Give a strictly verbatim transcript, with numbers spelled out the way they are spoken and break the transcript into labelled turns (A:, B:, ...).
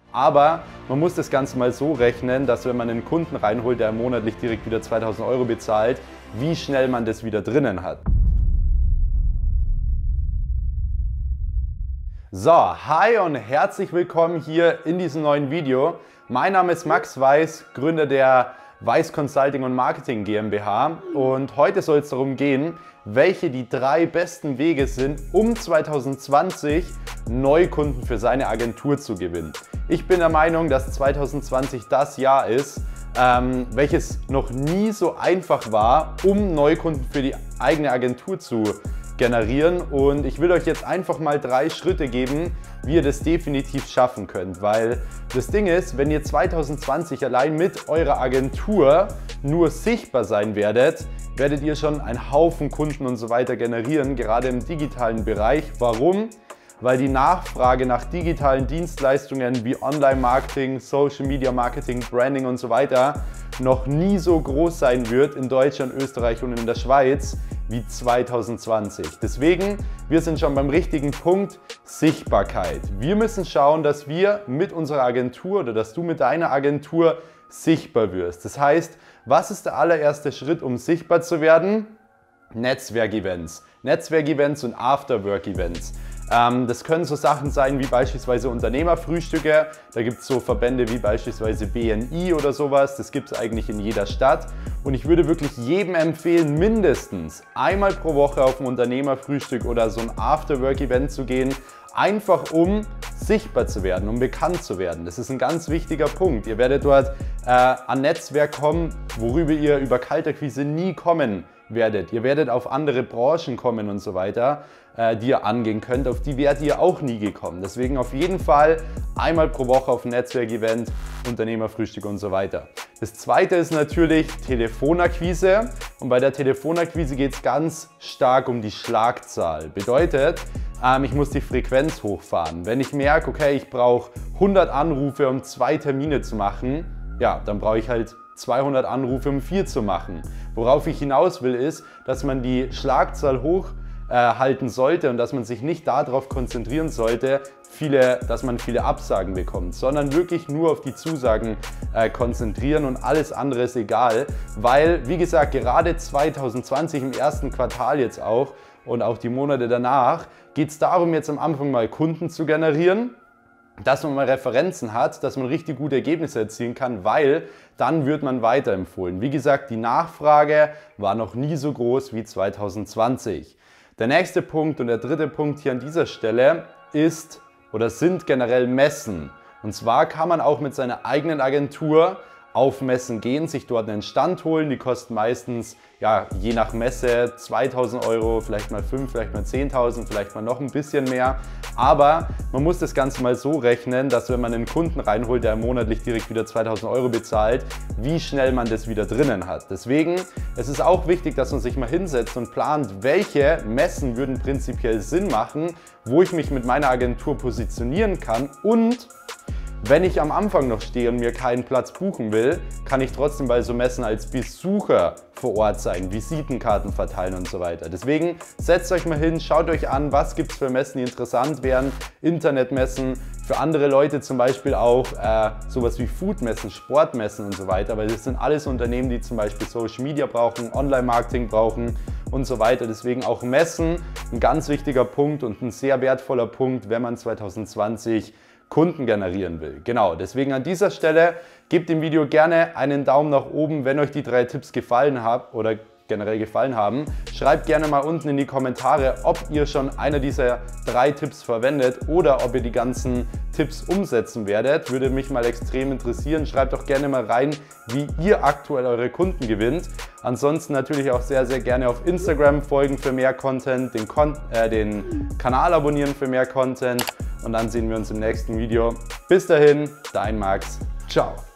A: Aber man muss das Ganze mal so rechnen, dass wenn man einen Kunden reinholt, der monatlich direkt wieder zweitausend Euro bezahlt, wie schnell man das wieder drinnen hat. So, hi und herzlich willkommen hier in diesem neuen Video. Mein Name ist Max Weiß, Gründer der Weiß Consulting und Marketing GmbH, und heute soll es darum gehen, welche die drei besten Wege sind, um zwanzig zwanzig Neukunden für seine Agentur zu gewinnen. Ich bin der Meinung, dass zwanzig zwanzig das Jahr ist, ähm, welches noch nie so einfach war, um Neukunden für die eigene Agentur zu generieren, und ich will euch jetzt einfach mal drei Schritte geben, wie ihr das definitiv schaffen könnt, weil das Ding ist, wenn ihr zwanzig zwanzig allein mit eurer Agentur nur sichtbar sein werdet, werdet ihr schon einen Haufen Kunden und so weiter generieren, gerade im digitalen Bereich. Warum? Weil die Nachfrage nach digitalen Dienstleistungen wie Online-Marketing, Social-Media-Marketing, Branding und so weiter noch nie so groß sein wird in Deutschland, Österreich und in der Schweiz wie zwanzig zwanzig. Deswegen, wir sind schon beim richtigen Punkt: Sichtbarkeit. Wir müssen schauen, dass wir mit unserer Agentur oder dass du mit deiner Agentur sichtbar wirst. Das heißt, was ist der allererste Schritt, um sichtbar zu werden? Netzwerkevents. Netzwerkevents und Afterwork-Events. Ähm, das können so Sachen sein wie beispielsweise Unternehmerfrühstücke. Da gibt es so Verbände wie beispielsweise B N I oder sowas. Das gibt es eigentlich in jeder Stadt. Und ich würde wirklich jedem empfehlen, mindestens einmal pro Woche auf ein Unternehmerfrühstück oder so ein Afterwork-Event zu gehen. Einfach um sichtbar zu werden, um bekannt zu werden. Das ist ein ganz wichtiger Punkt. Ihr werdet dort äh, an Netzwerk kommen, worüber ihr über Kaltakquise nie kommen werdet. Ihr werdet auf andere Branchen kommen und so weiter, äh, die ihr angehen könnt. Auf die werdet ihr auch nie gekommen. Deswegen auf jeden Fall einmal pro Woche auf ein Netzwerkevent, Unternehmerfrühstück und so weiter. Das zweite ist natürlich Telefonakquise. Und bei der Telefonakquise geht es ganz stark um die Schlagzahl. Bedeutet, ähm, ich muss die Frequenz hochfahren. Wenn ich merke, okay, ich brauche hundert Anrufe, um zwei Termine zu machen, ja, dann brauche ich halt zweihundert Anrufe, um vier zu machen. Worauf ich hinaus will, ist, dass man die Schlagzahl hoch äh, halten sollte und dass man sich nicht darauf konzentrieren sollte, viele, dass man viele Absagen bekommt, sondern wirklich nur auf die Zusagen äh, konzentrieren, und alles andere ist egal, weil, wie gesagt, gerade zwanzig zwanzig im ersten Quartal jetzt auch und auch die Monate danach geht es darum, jetzt am Anfang mal Kunden zu generieren, dass man mal Referenzen hat, dass man richtig gute Ergebnisse erzielen kann, weil dann wird man weiterempfohlen. Wie gesagt, die Nachfrage war noch nie so groß wie zwanzig zwanzig. Der nächste Punkt und der dritte Punkt hier an dieser Stelle ist oder sind generell Messen. Und zwar kann man auch mit seiner eigenen Agentur auf Messen gehen, sich dort einen Stand holen. Die kosten meistens, ja, je nach Messe zweitausend Euro, vielleicht mal fünf, vielleicht mal zehntausend, vielleicht mal noch ein bisschen mehr. Aber man muss das Ganze mal so rechnen, dass wenn man einen Kunden reinholt, der monatlich direkt wieder zweitausend Euro bezahlt, wie schnell man das wieder drinnen hat. Deswegen es ist auch wichtig, dass man sich mal hinsetzt und plant, welche Messen würden prinzipiell Sinn machen, wo ich mich mit meiner Agentur positionieren kann, und wenn ich am Anfang noch stehe und mir keinen Platz buchen will, kann ich trotzdem bei so Messen als Besucher vor Ort sein, Visitenkarten verteilen und so weiter. Deswegen setzt euch mal hin, schaut euch an, was gibt es für Messen, die interessant wären, Internetmessen, für andere Leute zum Beispiel auch äh, sowas wie Foodmessen, Sportmessen und so weiter, weil das sind alles Unternehmen, die zum Beispiel Social Media brauchen, Online-Marketing brauchen und so weiter. Deswegen auch Messen, ein ganz wichtiger Punkt und ein sehr wertvoller Punkt, wenn man zwanzig zwanzig Kunden generieren will. Genau, deswegen an dieser Stelle gebt dem Video gerne einen Daumen nach oben, wenn euch die drei Tipps gefallen haben oder generell gefallen haben. Schreibt gerne mal unten in die Kommentare, ob ihr schon einer dieser drei Tipps verwendet oder ob ihr die ganzen Tipps umsetzen werdet. Würde mich mal extrem interessieren. Schreibt doch gerne mal rein, wie ihr aktuell eure Kunden gewinnt. Ansonsten natürlich auch sehr, sehr gerne auf Instagram folgen für mehr Content, den, Kon äh, den Kanal abonnieren für mehr Content. Und dann sehen wir uns im nächsten Video. Bis dahin, dein Max. Ciao.